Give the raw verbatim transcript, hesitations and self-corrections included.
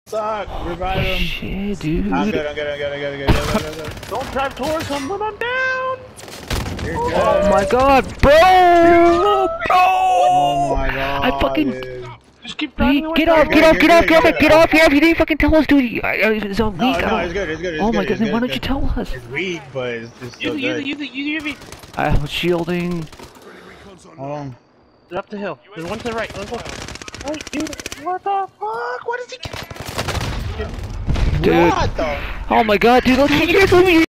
Suck! Revive him! Shit, dude. I'm good, I'm good, I'm good, I'm good, I'm good, I'm good, I'm good. Don't drive towards him when I'm down! You're good. Oh my god, bro! Bro! Oh my god, I fucking... dude. Just keep driving away. Get off, You're get good, off, you're get off, good, get off, you're get good. off, get off, you didn't fucking tell us, dude. I, I, it's on No, weak. I no, don't... it's good, it's good, it's Oh good. my god, it's then good, why don't it's you good. tell us? It's weak, but it's, it's still Use it, good. use it, use it, use it. I was shielding. Hold on. Get up the hill. There's one to the right. Let's go. Right, dude. What the fuck? What is he? Dude. What the? Oh my god, dude, look at you.